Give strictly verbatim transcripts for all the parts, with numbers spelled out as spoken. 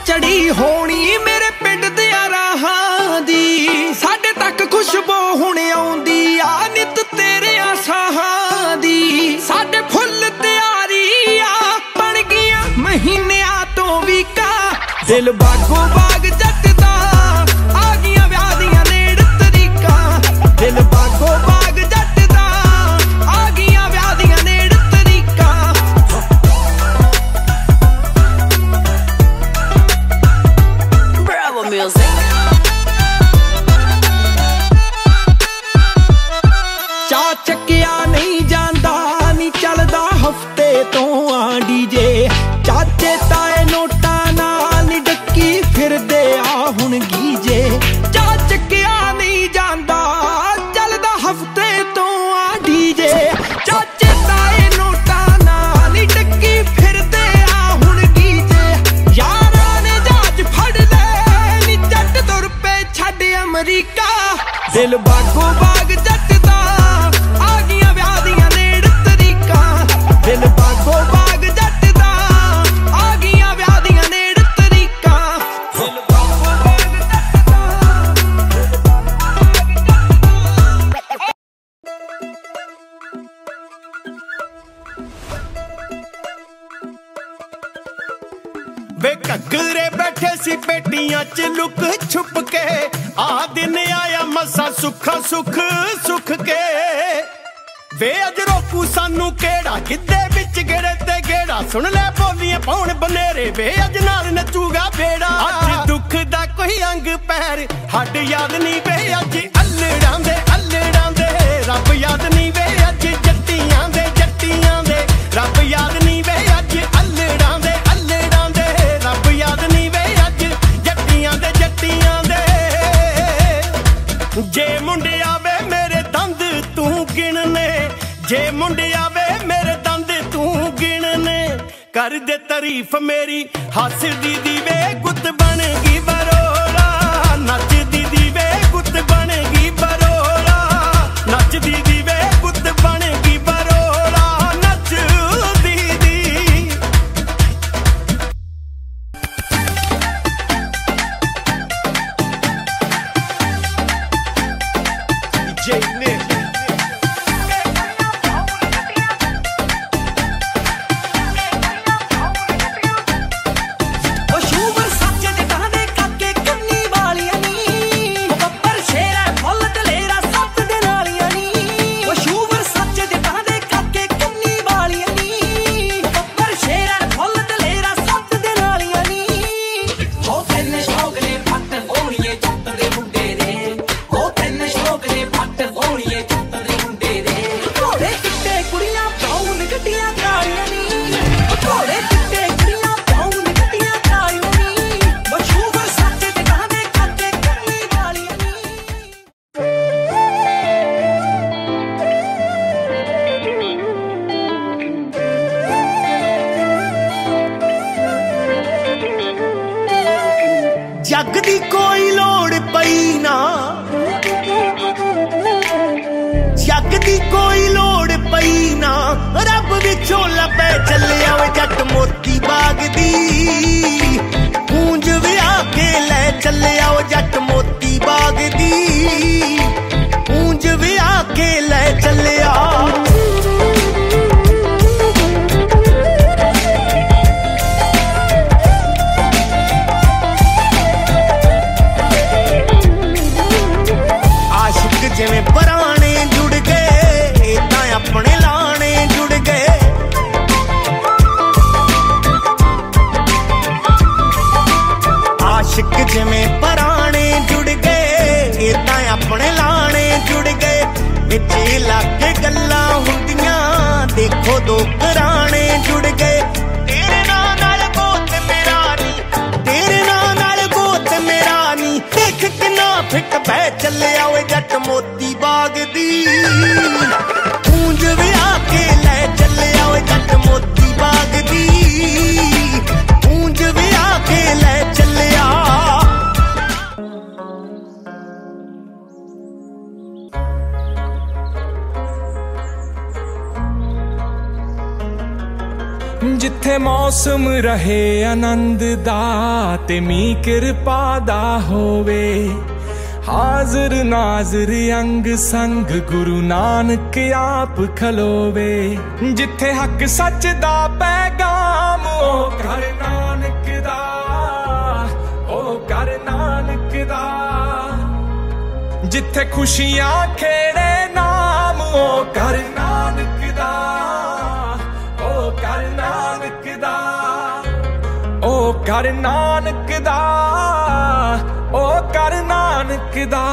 चढ़ी होनी मेरे पिंड दिया राहां दी साडे तक खुशबू हुण आउंदी आ नित तेरे साहां दी साडे फुल तैयारी आ बन गईयां महीनियां तो भी का दिल बागो बाग जट दा आ गईयां विआह दियां नेड़ तरीका दिल बागो बाग जट दा आ गईयां विआह दियां नेड़ तरीका Bravo Music चा चक्या नहीं जांदा नी चलदा हफ्ते तो आ डीजे चाचे ताए नोटा नाल नी डक्की फिरदे आ हुण गीजे चा चक्या नहीं जांदा चलदा हफ्ते तो आ डीजे चाचे ताए नोटा नाल नी डक्की फिरदे आ हुण गीजे यारां ने जहाज फड़ ले नी जट तुर पे छड्ड अमरीका दिल बागो बाग जट दा आ गईयां विआह दियां नेड़ तरीका दिल बागो बाग जट दा आ गईयां विआह दियां नेड़ तरीका दिल बागो बाग जट वे घग्गरे बैठे सी पेटियां च लुक छुप के आ दिन आया मसा सुखा सुख सुख के वे अज रोकू सानू केड़ा गिद्धे विच गेड़े ते गेड़ा सुन ले बोलियां पौन बनेरे वे अज नाल नचूगा बेड़ा अज दुख दा कोई अंग पैर हड याद नहीं वे अज अल्लड़ां दे अल्लड़ां दे रब याद नहीं वे अज जट्टियां दे जट्टियां दे रब याद नहीं वे अज अल्लड़ां दे अल्लड़ां दे रब याद नहीं वे अज जट्टियां दे जट्टियां दे जे मुंडिया वे मेरे दंद तू गिनने जे मुंडिया वे मेरे दंद तू गिनने कर दे तारीफ मेरी हस दी दी वे गुत बन गई बरोड़ा नच दी दी वे गुत बन गई बरोड़ा नच दी दी वे गुत बन गई बरोड़ा नच दी दी J Nick जग दी कोई लोड़ पई ना जग दी कोई लोड़ पई ना रब विचों लपे चलिया वे जट मोती बाग दी गूंज विआह के ले चलिया वे जट मोती बाग दी गूंज विआह के ले चलिया जिवें पराने जुड़ गए इदां अपने लाने जुड़ गए जिथे मौसम रहे आनंद दा ते मीं किरपा दा होवे। हाजिर नाजिर अंग संग गुरु नानक आप खलोवे। जिथे हक सच दा पैगाम ओ कर नानक दा, ओ कर नानक दा। जिथे खुशियां खेड़े नाम ओ कर नानक दा, ओ कर नानक दा, ओ कर नानक दा, ओ कर नानक दा।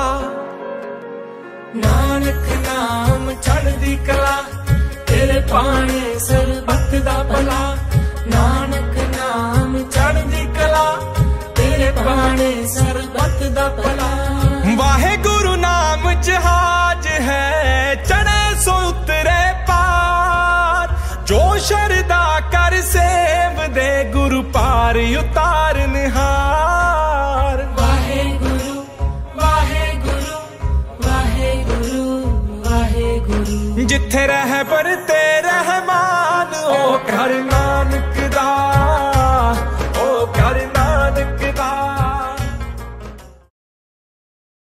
नानक नाम चढ़दी कला तेरे पाने सरबत दा भला। नानक नाम चढ़दी कला तेरे पाने सरबत दा भला। वाहे गुरु नाम जहाज है चढ़े सो उतरे पार। जो शरदा कर सेव दे गुरु पार उतार निहार। वाहे गुरु वाहे गुरु वाहे गुरु वाहे गुरु। जिथे रह पर ते रहमान ओ कर नानक